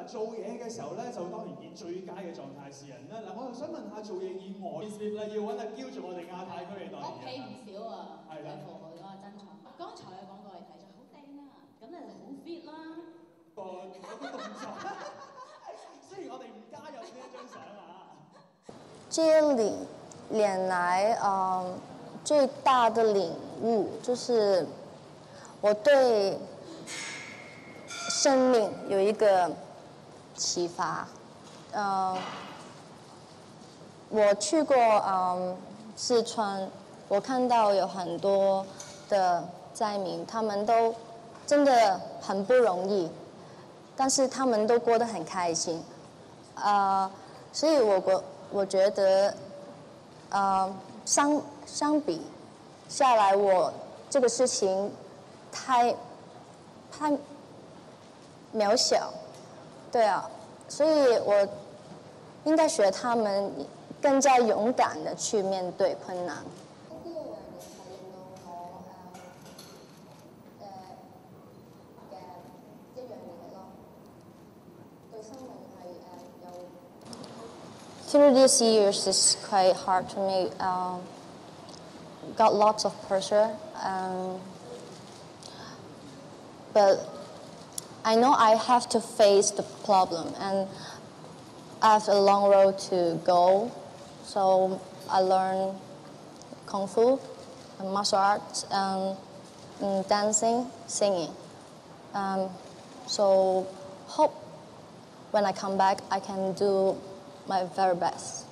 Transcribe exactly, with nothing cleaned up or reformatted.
做嘢嘅時候咧，就當然以最佳嘅狀態示人啦。嗱，我又想問下做嘢以外 ，Smith 咧要揾阿嬌做我哋亞太區嘅代言人。屋企唔少啊，係啦，服好多珍藏。剛才嘅廣告你睇咗好靚啊，咁你好 fit 啦。個嗰啲動作，雖然我哋唔加入呢一張相啊。 这里年来，嗯，最大的领悟就是我对生命有一个启发。嗯，我去过嗯四川，我看到有很多的灾民，他们都真的很不容易，但是他们都过得很开心。呃，所以我我我觉得，呃，相相比下来，我这个事情太太渺小，对啊，所以我应该学他们更加勇敢的去面对困難。Through these years, it's quite hard to me. Um, got lots of pressure, um, but I know I have to face the problem, and I have a long road to go. So I learn kung fu, and martial arts, and, and dancing, singing. Um, so hope when I come back, I can do my very best.